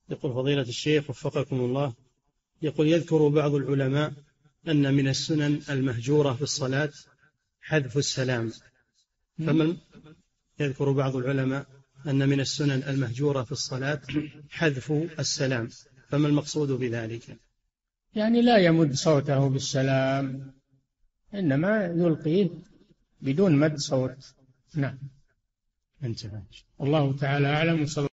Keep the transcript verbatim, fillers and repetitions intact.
يقول فضيلة الشيخ وفقكم الله، يقول يذكر بعض العلماء أن من السنن المهجورة في الصلاة حذف السلام، فمن يذكر بعض العلماء أن من السنن المهجورة في الصلاة حذف السلام، فما المقصود بذلك؟ يعني لا يمد صوته بالسلام، إنما يلقيه بدون مد صوت. نعم. انتهى. الله تعالى أعلم. وصلى